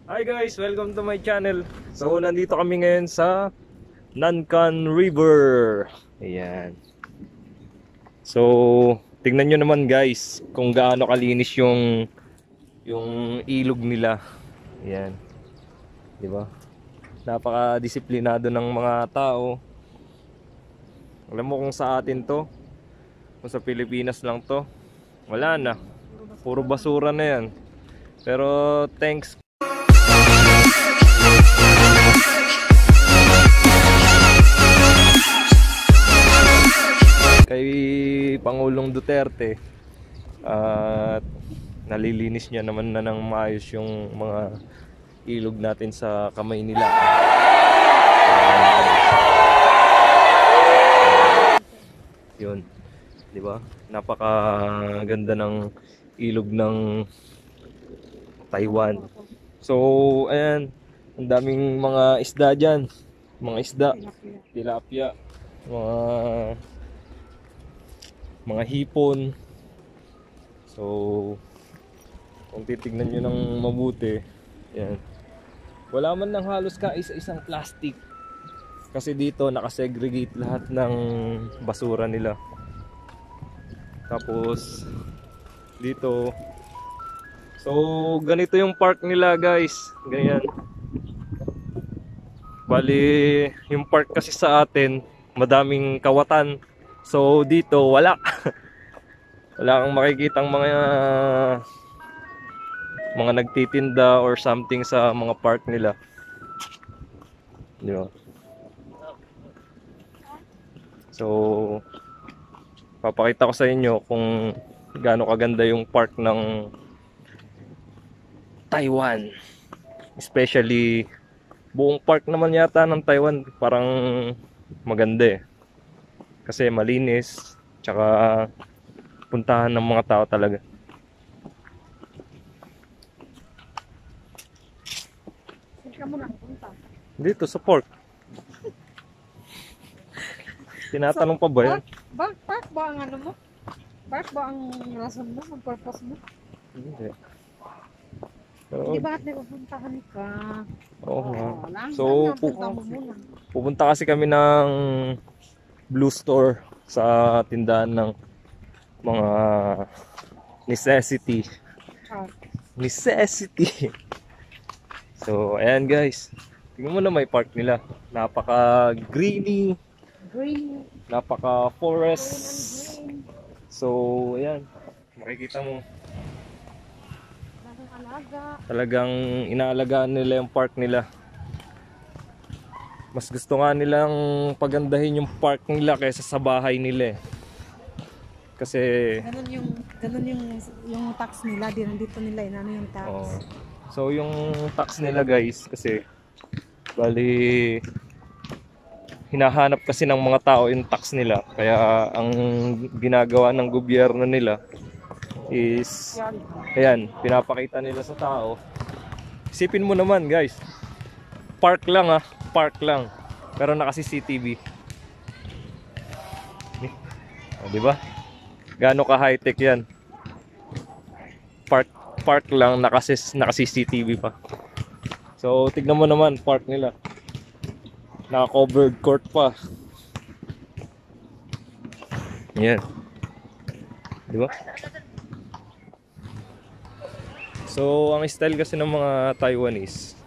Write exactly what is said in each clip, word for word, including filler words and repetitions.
Hi guys, welcome to my channel. So nandito kami ngayon sa Nankan River. Ayan. So tingnan nyo naman guys kung gaano kalinis yung yung ilog nila. Ayan. Di ba? Napaka-disiplinado ng mga tao. Alam mo kung sa atin to, kung sa Pilipinas lang to, wala na. Puro basura na yan. Pero thanks kay Pangulong Duterte at nalilinis niya naman na ng maayos yung mga ilog natin sa Kamaynila. Yun, di ba? Napakaganda ng ilog ng Taiwan. So, ayan, ang daming mga isda dyan. Mga isda, tilapia, mga mga hipon. So kung titignan nyo ng mabuti, yan, wala man lang halos ka isa-isang plastic, kasi dito nakasegregate lahat ng basura nila. Tapos dito, so ganito yung park nila guys, ganyan. Bali yung park kasi sa atin madaming kawatan. So dito wala. Wala kang makikitang mga mga nagtitinda or something sa mga park nila. Di ba? So papakita ko sa inyo kung gaano kaganda yung park ng Taiwan. Especially buong park naman yata ng Taiwan parang maganda eh. Kasi malinis, tsaka puntahan ng mga tao talaga. Saan ka muna punta? Dito sa park. Tinatanong pa ba yan? Park, park ba ang ano mo? Park ba ang rason mo? Ang purpose mo? Hindi. Hindi bakit may pupuntahan ka? Oo nga. Lang, So, pu punta mo muna. pupunta kasi kami ng Blue Store sa tindahan ng mga necessity. Ah. Necessity. So, ayan guys. Tingnan mo na may park nila. Napaka-greeny. Green. Napaka-forest. Green. So, ayan. Makikita mo. Bagong alaga. Talagang inaalagaan nila yung park nila. Mas gusto nga nilang pagandahin yung park nila kaysa sa bahay nila eh. Kasi Ganun yung, ganun yung, yung tax nila. Di nandito nila inano yung tax. oh, so yung tax nila guys, kasi bali hinahanap kasi ng mga tao yung tax nila. Kaya ang ginagawa ng gobyerno nila is ayan, pinapakita nila sa tao. Isipin mo naman guys, park lang ah, park lang, pero naka C C T V. Oh, di ba? Gaano ka high-tech 'yan? Park park lang, naka naka C C T V pa. So tignan mo naman park nila. Naka covered court pa. Yan. Di ba? So ang style kasi ng mga Taiwanese,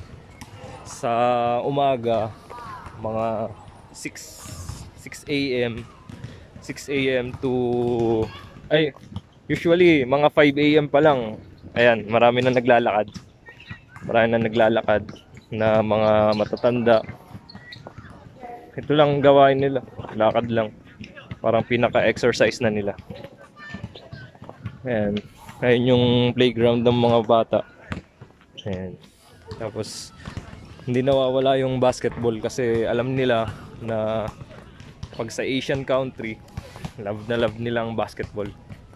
sa umaga mga six A M six A M to ay usually mga five A M pa lang. Ayan, marami na naglalakad. Marami na naglalakad na mga matatanda. Ito lang gawain nila, lakad lang. Parang pinaka-exercise na nila. Ayan, ayun yung playground ng mga bata. Ayan. Tapos hindi nawawala yung basketball kasi alam nila na pag sa Asian country, love na love nilang basketball.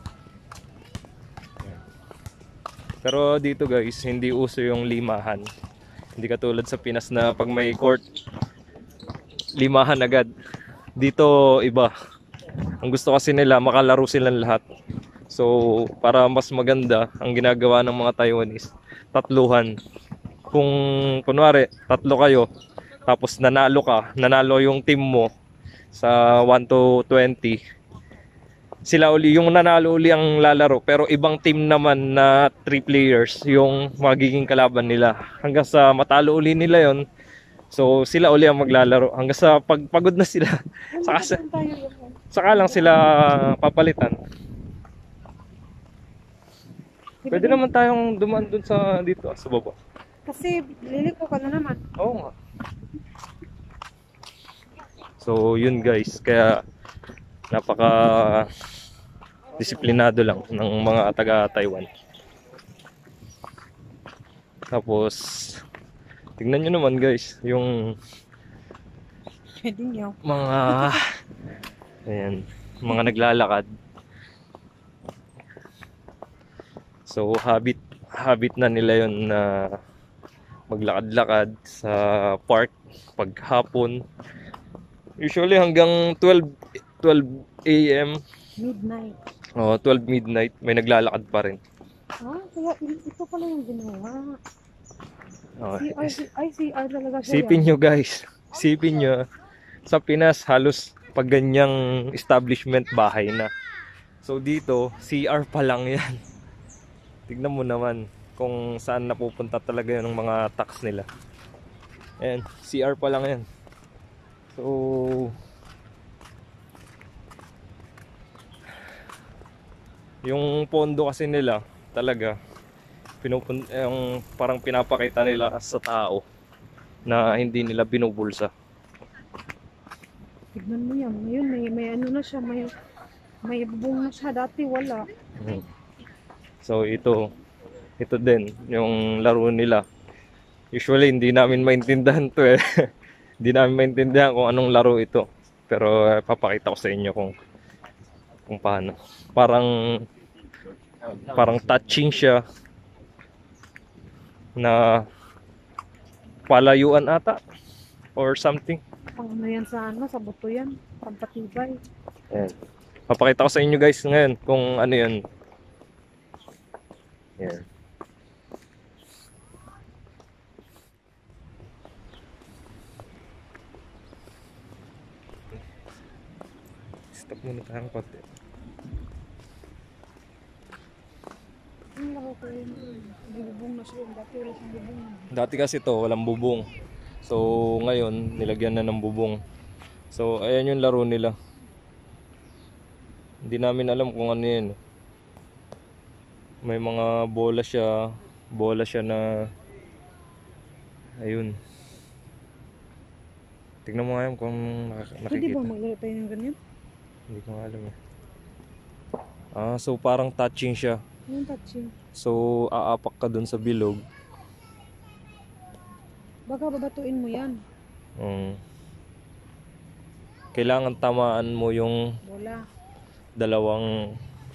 Pero dito guys, hindi uso yung limahan. Hindi katulad sa Pinas na pag may court, limahan agad. Dito iba. Ang gusto kasi nila, makalaro silang lahat. So para mas maganda, ang ginagawa ng mga Taiwanese, tatluhan. kung kunwari tatlo kayo, tapos nanalo ka, nanalo yung team mo sa one to twenty, sila uli, yung nanalo uli ang lalaro, pero ibang team naman na three players yung magiging kalaban nila. Hanggang sa matalo uli nila yon, so sila uli ang maglalaro. Hanggang sa pagpagod na sila, saka, sa- Doon tayo yung saka lang sila papalitan. Pwede naman tayong dumaan dun sa dito, sa baba. Kasi liliko ka na naman. Oo nga. So yun guys, kaya napaka disiplinado lang ng mga taga Taiwan. Tapos tingnan nyo naman guys, yung Pwede nyo. mga ayan, mga naglalakad. So habit habit na nila yon na maglakad-lakad sa park paghapon. Usually hanggang twelve a m Midnight. Oh, twelve midnight may naglalakad pa rin. Ah, kaya i- ito pala yung ginawa. Oh, C R, ay C R talaga siya. sipin yan. nyo guys, sipin nyo, sa Pinas halos pag ganyang establishment bahay na. So dito, C R pa lang yan. Tignan mo naman kung saan napupunta talaga yun ng mga tax nila. Ayan, C R pa lang yan. So yung pondo kasi nila talaga pinupun yung parang pinapakita nila sa tao na hindi nila binubulsa. Tignan mo yan. Ngayon may, may ano na siya. May, may bubong na siya. Dati wala. Mhm. So ito, ito din yung laro nila. Usually hindi namin maintindihan to eh. Hindi namin maintindihan kung anong laro ito. Pero eh, papakita ko sa inyo kung kung paano. Parang parang touching siya na palayuan ata or something. Pang ano yan sa ano, sa buto yan. Pampatibay. Ayan. Papakita ko sa inyo guys ngayon kung ano yun. Ayan. Stop muna tayo ng konti. Ang laro ko yun. May bubong na siya. Dati wala siyang bubong. Dati kasi to walang bubong. So ngayon nilagyan na ng bubong. So ayan yung laro nila. Hindi namin alam kung ano yun. May mga bola siya, bola siya na ayun. Tignan mo ngayon kung nak- Pwede ba nakikita. maglaro tayo ng ganyan? Hindi ko alam eh. Ah, so parang touching siya. Yung touching. So aapak ka dun sa bilog. Baka babatuin mo yan. Um, kailangan tamaan mo yung Bola. dalawang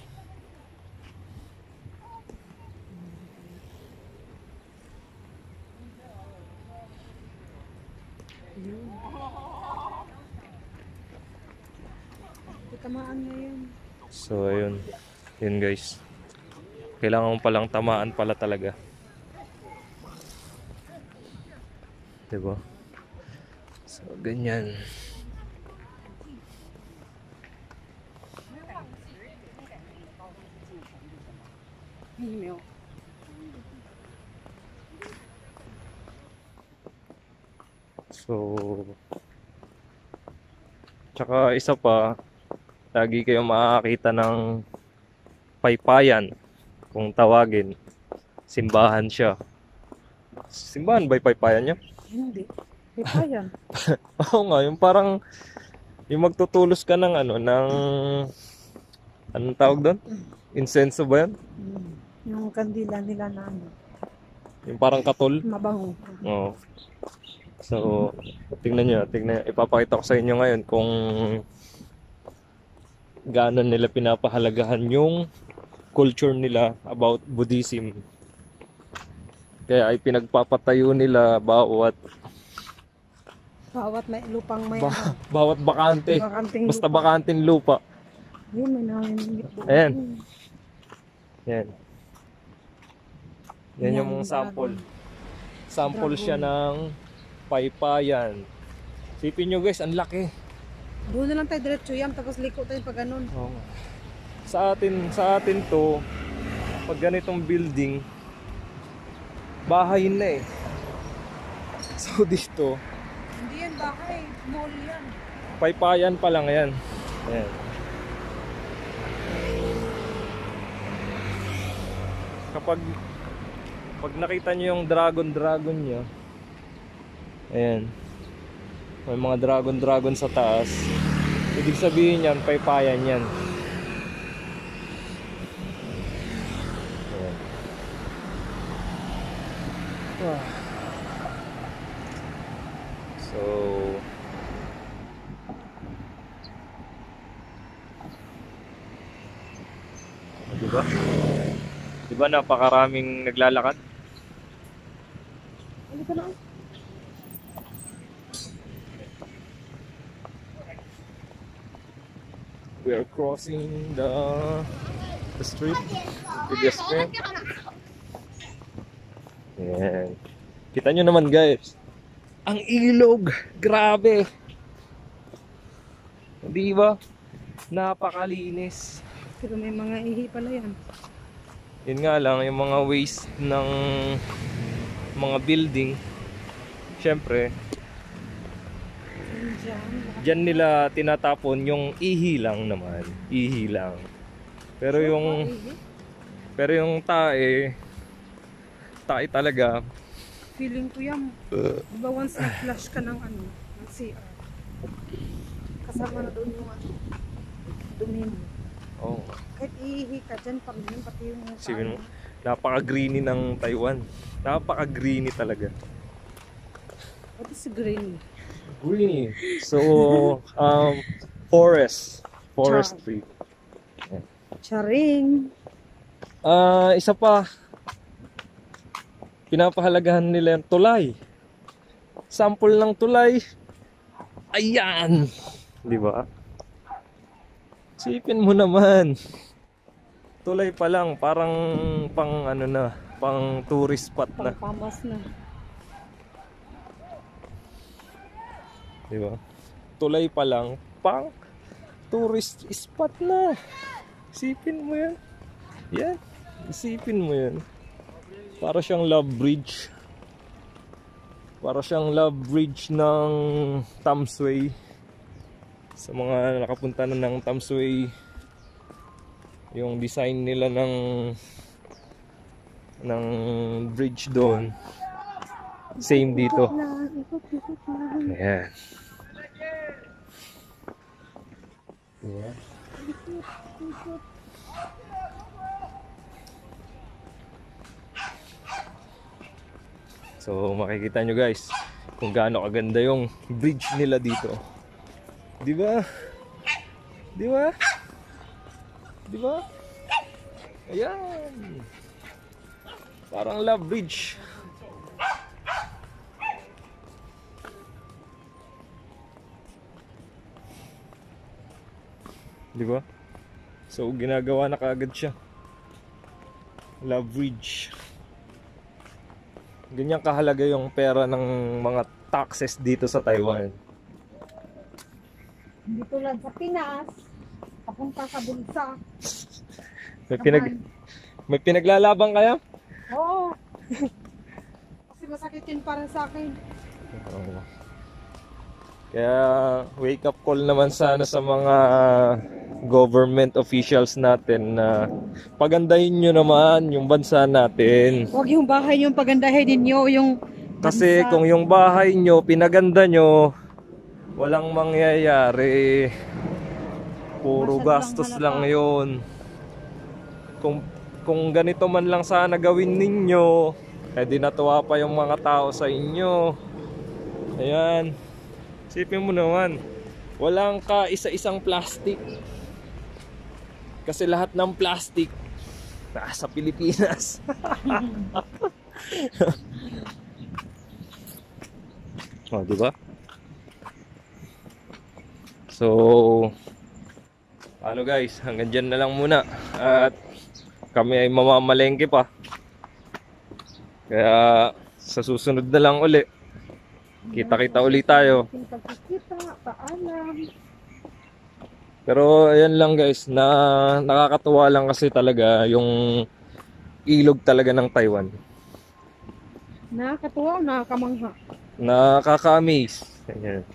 Yun. Tamaan na yun. so ayun. Yun guys. Kailangan mo palang tamaan pala talaga. Diba? So ganyan. Email. So tsaka isa pa, lagi kayo makakita ng paypayan kung tawagin. Simbahan siya. Simbahan ba yung paypayan niya? Hindi. Ipa yan. Oo nga, yung parang yung magtutulos ka ng ano, ng anong tawag doon? Insenso ba yan? Mm. Yung kandila nila na ano. Yung parang katol? Mabango. Oo. So, tingnan nyo, tingnan, ipapakita ko sa inyo ngayon kung gaano nila pinapahalagahan yung culture nila about Buddhism. Kaya ay pinagpapatayo nila bawat Bawat may lupang may ba, ano. bawat bakante. Bakanting Basta lupa. bakanting lupa. Yun, may nanginigit doon. Ayan. Yan. Yan Yan, yung sample. Sample Dragon. siya ng paypayan. Sipin nyo guys, ang laki. Doon na lang tayo diretso yan, tapos liko tayo pag ganun. Oo. Sa atin, sa atin to, pag ganitong building, bahay na eh. So dito, Hindi yan bahay, mall yan. paypayan pa lang yan. Ayan. Kapag pag nakita nyo yung dragon dragon nyo, ayan, may mga dragon dragon sa taas, ibig sabihin yan, paypayan yan. Ayan. Ah. So diba? Diba napakaraming naglalakad? Ano ka na? We are crossing the the street, the pedestrian. Yan. Kita nyo naman guys, ang ilog, grabe. Di ba? Napakalinis. Pero may mga ihi pala yan. Yun nga lang, yung mga waste ng mga building, syempre, Diyan, dyan nila tinatapon yung ihi lang naman. Ihi lang. Pero yung, pero yung tae, tae talaga. feeling ko yan. Diba once nag-flash ka ng ano, ng C R. Kasama na doon yung ano, dumi mo. Oh, Kahit iihi ka dyan pa rin, pati yung sige mo, napaka-greeny ng Taiwan. Napaka-greeny talaga. What is green? Greeny. So, um, forest. Forestry. Charing. Ah, isa pa. Pinapahalagahan nila yung tulay. Sample ng tulay. Ayan. Di ba? Sipin mo naman. Tulay pa lang, parang pang ano na, pang tourist spot na. Pangpamas na. Di ba? Tulay pa lang, pang tourist spot na. Isipin mo yan. Yan. Isipin mo yan. Para siyang love bridge. Para siyang love bridge ng Tamsui. Sa mga nakapunta na ng Tamsui, yung design nila ng ng bridge doon, same dito. Ayan. Yeah. So makikita nyo guys kung gaano kaganda yung bridge nila dito. Di ba? Di ba? Di ba? Ayan. Parang love bridge. Di ba? So ginagawa na kaagad siya. Love bridge. Ganyan kahalaga yung pera ng mga taxes dito sa Taiwan. Hindi tulad sa Pinas, papunta sa bulsa. May pinag may pinaglalaban kaya? Oo. Kasi masakit yun para sa akin. Oo. Kaya wake up call naman sana sa mga government officials natin na pagandahin nyo naman yung bansa natin. Huwag yung bahay yung pagandahin ninyo, yung Kasi bansa. kung yung bahay nyo, pinaganda nyo, walang mangyayari. Puro Masyad gastos lang lang yun. Kung, kung ganito man lang sana gawin ninyo, eh di natuwa pa yung mga tao sa inyo. Ayan. Sipin mo naman, walang ka isa-isang plastic. Kasi lahat ng plastic nasa Pilipinas. Oh, di ba? So, ano guys, hanggang dyan na lang muna. At kami ay mamamalengke pa. Kaya Sa susunod na lang uli. Kita-kita uli tayo. Pagkikita, paalam. Pero ayan lang guys, na nakakatuwa lang kasi talaga yung ilog talaga ng Taiwan. Nakakatuwa o nakakamangha? Nakaka-amaze. Ayan.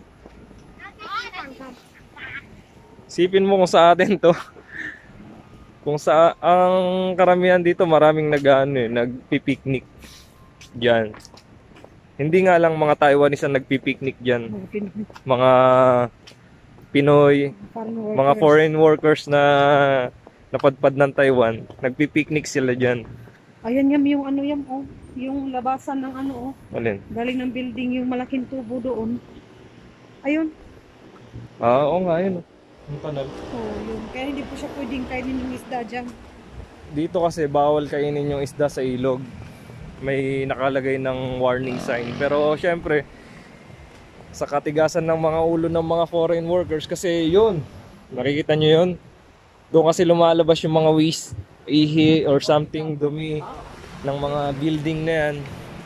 Sipin mo kung sa atin to. Kung sa ang karamihan dito, maraming nag-ano eh, nagpi-picnic diyan. Hindi nga lang mga Taiwanese ang nagpi-picnic diyan. Mga Pinoy, mga foreign workers na napadpad ng Taiwan, nagpi-picnic sila diyan. Ayan yam yung ano yam oh, yung labasan ng ano oh. Alin? Galing ng building yung malaking tubo doon. Ayun. Ah, oo nga yun. Yung kanal. Oh, yun. Kaya hindi po siya pwedeng kainin yung isda dyan. Dito kasi bawal kainin yung isda sa ilog. May nakalagay ng warning sign. Pero syempre, sa katigasan ng mga ulo ng mga foreign workers, kasi yun, nakikita nyo yun, doon kasi lumalabas yung mga waste, ihi or something, dumi ng mga building na yan.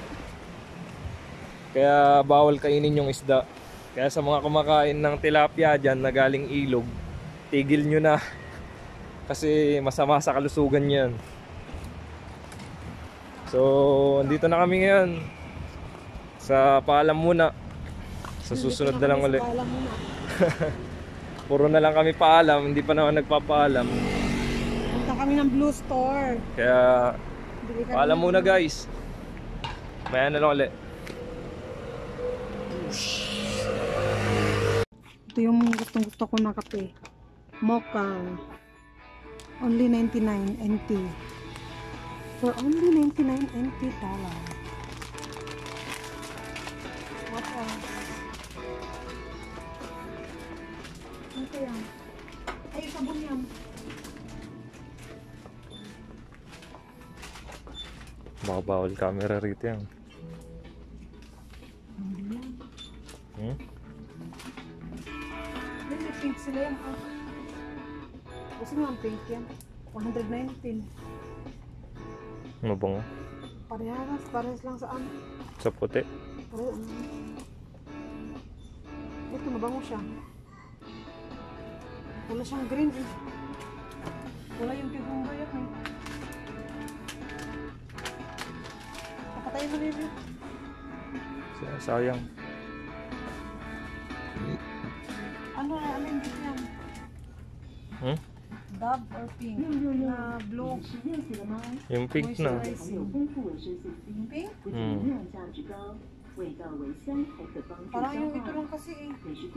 Kaya bawal kainin yung isda. Kaya sa mga kumakain ng tilapia dyan na galing ilog, tigil nyo na. Kasi masama sa kalusugan yan. So, andito na kami ngayon. Sa paalam muna. Sa susunod na lang ulit. Puro na lang kami paalam, hindi pa naman nagpapaalam. Punta kami ng Blue Store. Kaya, paalam muna guys. Maya na lang ulit. Ito yung gustong gusto ko na kape. Mocha. Only ninety-nine N T. For only ninety-nine N T dollar. What else? Ano kaya? Ay, sabon yan. Baka bawal camera rito yan. Hmm? Ay, may pink sila yan. Ah. Kasi nga ang pink yan. one nineteen. Mabango. Parehas, parehas lang sa ano. Sa puti. Parehas. Ito, mabango siya. Wala siyang green eh. Wala yung pigong bayak eh. Papatayin mo rin yun. Sayang. Ano na, ano yung yan? Hmm? Dove or pink? Na blue. Yung pink na. Pink? Hmm. Parang yung ito lang kasi eh.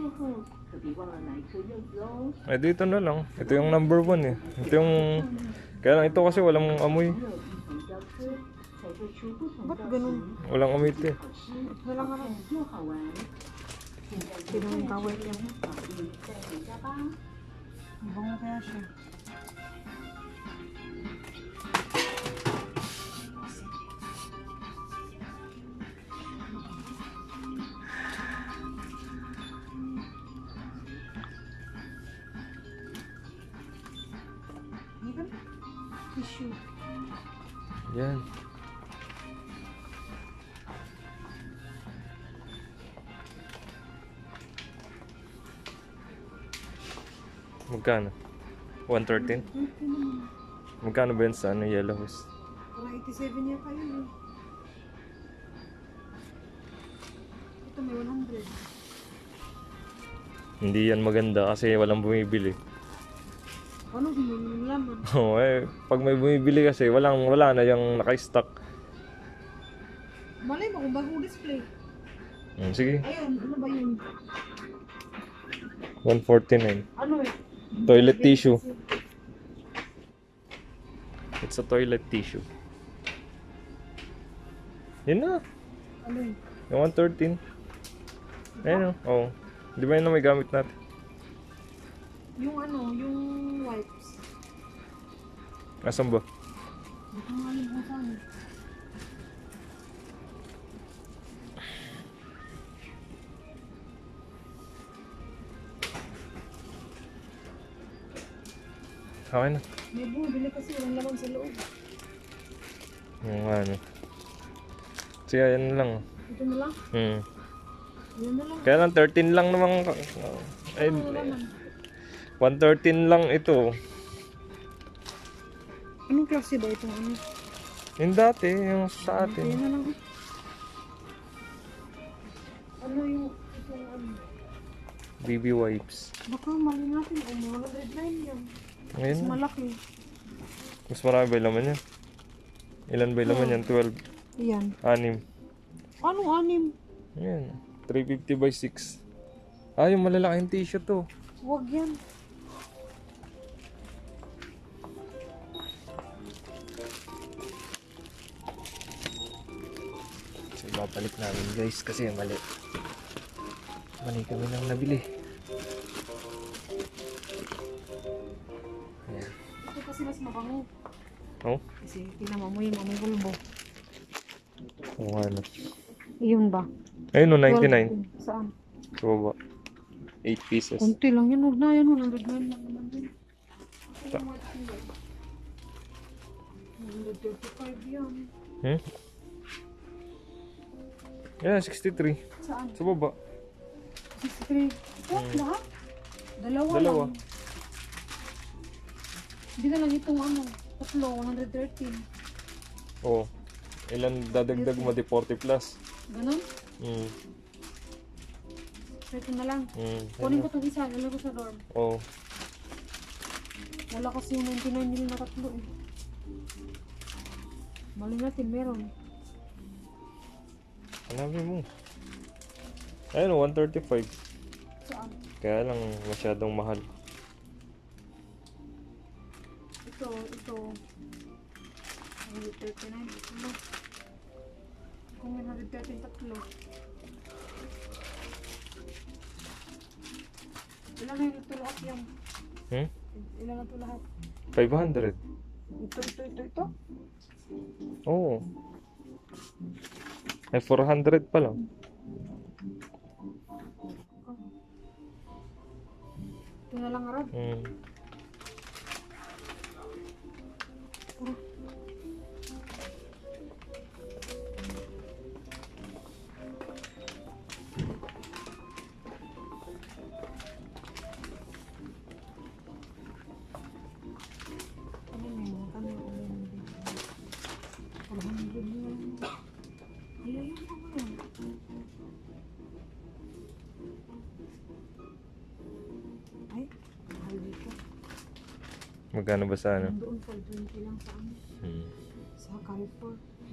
Eh dito na lang. Ito yung number one eh. Ito yung... Kaya lang ito kasi walang amoy. Ba't ganun? Walang amoy ito eh. Ito lang ano. Pinang kawal yan. Bango kaya siya. Even tissue. Yan. Magkano? one thirteen? Magkano ba yun sa ano, Yellow House? Parang eighty-seven yata yun eh. Ito may one hundred. Hindi yan maganda kasi walang bumibili. Ano yung laman? Oo eh, pag may bumibili kasi walang, wala na yung naka-stock. Malay mo kung bagong display. Hmm, sige, Ayun, ano ba yun? one forty-nine. Ano eh? Toilet tissue. It's a toilet tissue. Yun na. Ano yun? Yung one thirteen. Ayun o. Oh. Di ba yun na may gamit natin? Yung ano, yung wipes. Asan ba? Hindi ko nga alam kung saan. Okay na. May bumibili kasi walang laman sa loob. Yung ano. Sige, yan lang. Ito na lang. Hmm. Yan na lang. Kaya lang thirteen lang naman. Ay, Ano naman? one thirteen lang ito. Anong klase ba itong ano? Yung dati, yung sa Yan atin. na lang. Ano yung itong ano? B B wipes. Baka mali natin. O, mga red line yan. Ngayon, Mas malaki. mas marami ba yung laman yan? Ilan ba yung laman yan? twelve. Yan. Anim. Anong anim? Yan. three fifty by six. Ah, yung malalaking t-shirt to. Huwag yan. So, babalik namin guys kasi mali. Mali kami nang nabili. Ayan. Ito kasi mas mabango. Oh? Kasi pinamamoy mo, may bulbo. Oo nga no. Iyon ba? Ayun no, ninety-nine. twelve. Saan? Sa baba. eight pieces. Kunti lang yan. Huwag na yan. one hundred nine lang naman din. Ta- one thirty-five yan. Hmm? Yeah, sixty-three. Saan? Sa baba. sixty-three. Ito, lahat? Dalawa, Dalawa. lang. Hindi na lang itong ano. Tatlo, one thirteen. Oo. Oh. Ilan dadagdag mo? Di forty plus. Ganon? Hmm. So ito na lang. Hmm. Kunin ko itong isa. Galing ko sa dorm. Oo. Oh. Wala kasi yung ninety-nine nila na tatlo eh. Mali natin, meron. Hanapin mo. Ayun, one thirty-five. Saan? Kaya lang masyadong mahal. Ito, ito. one thirty-nine. Ano? Kung may one thirteen tatlo. Ilan na yung ito lahat yan? Hmm? Ilan na ito lahat? five hundred. Ito, ito, ito, ito. Oo. Ay, four hundred pa lang. Ito na lang arad. Hmm. Ano na yun? Ano na yun? four hundred na lang. Ay, ayun pa ba yun? Ay, mahal dito. Magkano ba sa ano? Doon five twenty lang sa ano. Hmm. Sa Carrefour.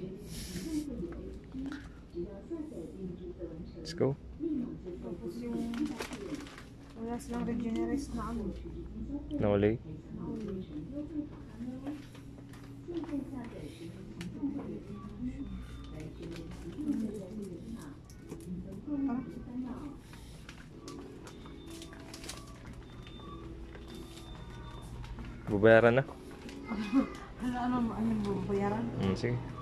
Let's go. Tapos yung wala silang regenerate na ano. Naulay. Babayaran na. Ano, ano, ano, bayaran? Hmm, sige.